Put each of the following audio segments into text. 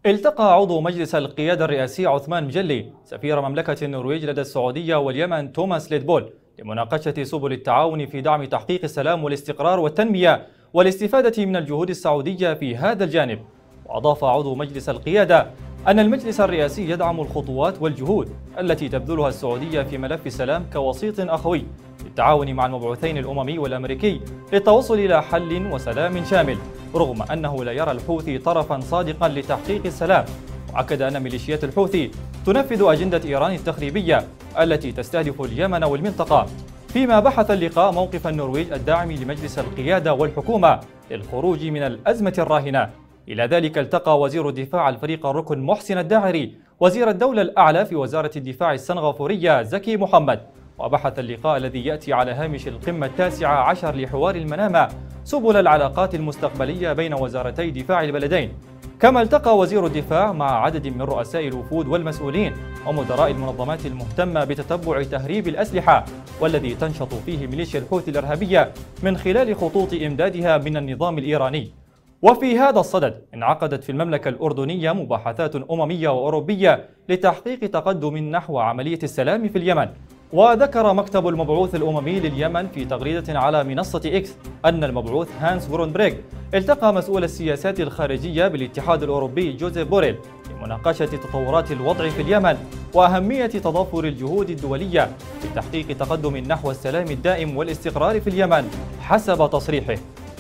التقى عضو مجلس القيادة الرئاسي عثمان مجلي سفير مملكة النرويج لدى السعودية واليمن توماس ليدبول لمناقشة سبل التعاون في دعم تحقيق السلام والاستقرار والتنمية والاستفادة من الجهود السعودية في هذا الجانب. وأضاف عضو مجلس القيادة أن المجلس الرئاسي يدعم الخطوات والجهود التي تبذلها السعودية في ملف السلام كوسيط أخوي للتعاون مع المبعوثين الأممي والأمريكي للتوصل إلى حل وسلام شامل، رغم أنه لا يرى الحوثي طرفا صادقا لتحقيق السلام. وأكد أن ميليشيات الحوثي تنفذ أجندة إيران التخريبية التي تستهدف اليمن والمنطقة. فيما بحث اللقاء موقف النرويج الداعم لمجلس القيادة والحكومة للخروج من الأزمة الراهنة. إلى ذلك التقى وزير الدفاع الفريق الركن محسن الداعري وزير الدولة الأعلى في وزارة الدفاع السنغافورية زكي محمد. وبحث اللقاء الذي يأتي على هامش القمة 19 لحوار المنامة سبل العلاقات المستقبلية بين وزارتي دفاع البلدين. كما التقى وزير الدفاع مع عدد من رؤساء الوفود والمسؤولين ومدراء المنظمات المهتمة بتتبع تهريب الأسلحة والذي تنشط فيه ميليشيا الحوثي الإرهابية من خلال خطوط إمدادها من النظام الإيراني. وفي هذا الصدد انعقدت في المملكة الأردنية مباحثات أممية وأوروبية لتحقيق تقدم نحو عملية السلام في اليمن. وذكر مكتب المبعوث الأممي لليمن في تغريدة على منصة إكس أن المبعوث هانس غورنبريغ التقى مسؤول السياسات الخارجية بالاتحاد الأوروبي جوزيف بوريل لمناقشة تطورات الوضع في اليمن وأهمية تضافر الجهود الدولية لتحقيق تقدم نحو السلام الدائم والاستقرار في اليمن حسب تصريحه.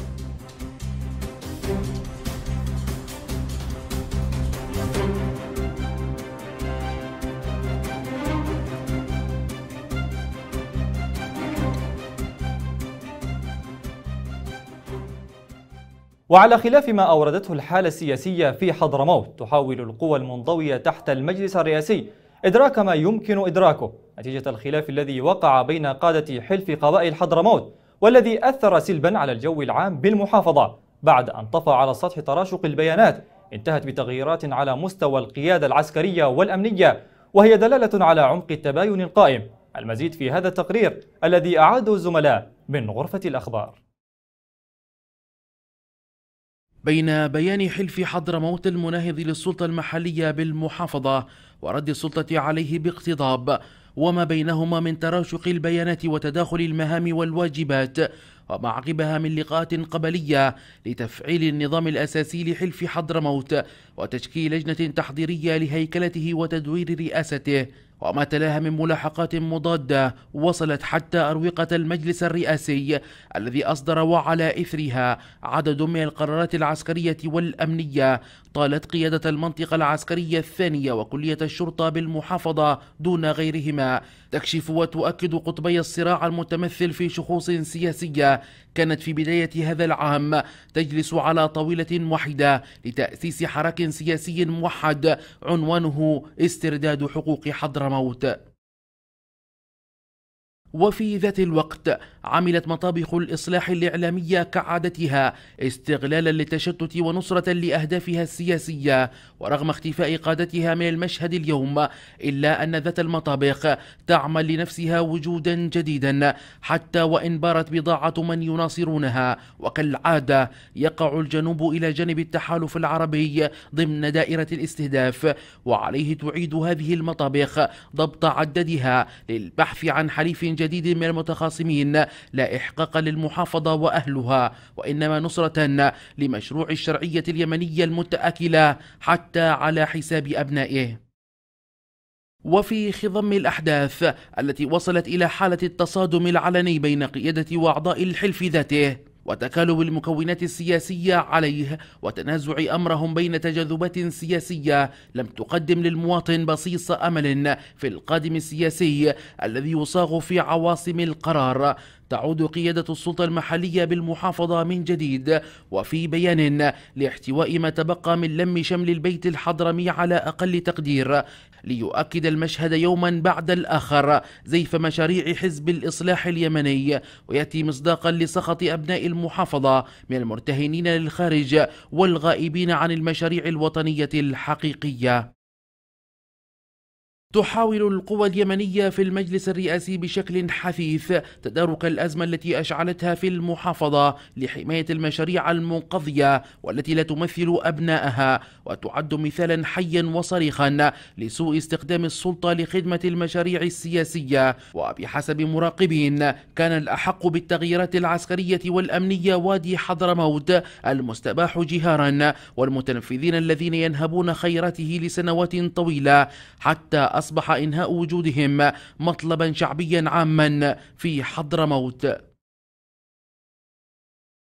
وعلى خلاف ما أوردته الحالة السياسية في حضرموت، تحاول القوى المنضوية تحت المجلس الرئاسي إدراك ما يمكن إدراكه نتيجة الخلاف الذي وقع بين قادة حلف قبائل حضرموت والذي أثر سلبا على الجو العام بالمحافظة بعد أن طفى على سطح تراشق البيانات انتهت بتغييرات على مستوى القيادة العسكرية والأمنية، وهي دلالة على عمق التباين القائم. المزيد في هذا التقرير الذي أعاده الزملاء من غرفة الأخبار. بين بيان حلف حضرموت المناهض للسلطة المحلية بالمحافظة ورد السلطة عليه باقتضاب وما بينهما من تراشق البيانات وتداخل المهام والواجبات، وما عقبها من لقاءات قبلية لتفعيل النظام الأساسي لحلف حضرموت وتشكيل لجنة تحضيرية لهيكلته وتدوير رئاسته، وما تلاها من ملاحقات مضادة وصلت حتى أروقة المجلس الرئاسي الذي أصدر وعلى إثرها عدد من القرارات العسكرية والأمنية طالت قيادة المنطقة العسكرية الثانية وكلية الشرطة بالمحافظة دون غيرهما، تكشف وتؤكد قطبي الصراع المتمثل في شخوص سياسية كانت في بداية هذا العام تجلس على طاولة واحدة لتأسيس حراك سياسي موحد عنوانه استرداد حقوق حضرموت. وفي ذات الوقت عملت مطابخ الإصلاح الإعلامية كعادتها استغلالا للتشتت ونصرة لأهدافها السياسية، ورغم اختفاء قادتها من المشهد اليوم إلا أن ذات المطابخ تعمل لنفسها وجودا جديدا حتى وإن بارت بضاعة من يناصرونها. وكالعادة يقع الجنوب إلى جانب التحالف العربي ضمن دائرة الاستهداف، وعليه تعيد هذه المطابخ ضبط عددها للبحث عن حليف جديد من المتخاصمين لا إحقاقا للمحافظة وأهلها، وإنما نصرة لمشروع الشرعية اليمنية المتآكلة حتى على حساب أبنائه. وفي خضم الأحداث التي وصلت إلى حالة التصادم العلني بين قيادة وأعضاء الحلف ذاته وتكالب المكونات السياسية عليه وتنازع أمرهم بين تجاذبات سياسية لم تقدم للمواطن بصيص أمل في القادم السياسي الذي يصاغ في عواصم القرار، تعود قيادة السلطة المحلية بالمحافظة من جديد وفي بيان لاحتواء ما تبقى من لم شمل البيت الحضرمي على أقل تقدير ليؤكد المشهد يوما بعد الآخر زيف مشاريع حزب الإصلاح اليمني، ويأتي مصداقا لسخط أبناء المحافظة من المرتهنين للخارج والغائبين عن المشاريع الوطنية الحقيقية. تحاول القوى اليمنية في المجلس الرئاسي بشكل حثيث تدارك الأزمة التي أشعلتها في المحافظة لحماية المشاريع المنقضية والتي لا تمثل أبنائها، وتعد مثالا حيا وصريخا لسوء استخدام السلطة لخدمة المشاريع السياسية. وبحسب مراقبين كان الأحق بالتغييرات العسكرية والأمنية وادي حضرموت المستباح جهارا، والمتنفذين الذين ينهبون خيراته لسنوات طويلة، حتى أصبح إنهاء وجودهم مطلبا شعبيا عاما في حضرموت.